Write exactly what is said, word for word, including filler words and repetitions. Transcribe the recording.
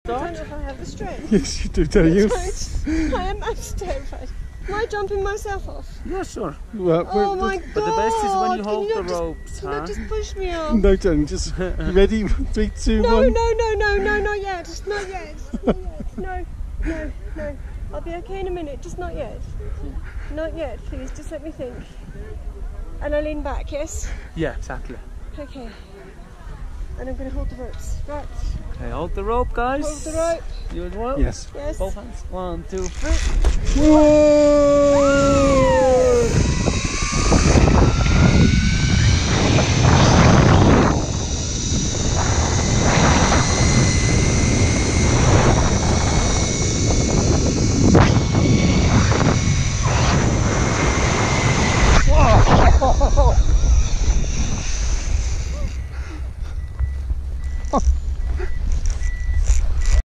I don't know if I have the strength. Yes, you do, don't you? I am absolutely terrified. Am I jumping myself off? Yeah, sure. Well, oh my god! But the best is when you hold the just, ropes, can huh? you just push me off? No, don't. Just ready. Three, two, no, one. No, no, no, no, not yet. Not yet. Not yet. No, no, no. I'll be okay in a minute. Just not yet. Not yet, please. Just let me think. And I lean back, yes? Yeah, exactly. Okay. And I'm going to hold the ropes. Right. Okay, hold the rope, guys. Hold the rope. You as well? Yes. Yes. Both hands. One, two, three. Whoa!